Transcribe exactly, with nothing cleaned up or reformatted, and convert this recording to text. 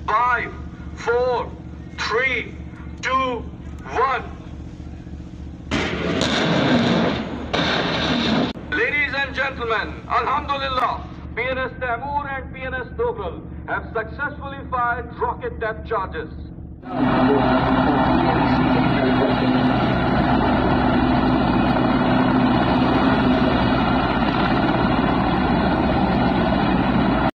Five, four, three, two, one. Ladies and gentlemen, Alhamdulillah, P N S Taimur and P N S Tughril have successfully fired rocket depth charges.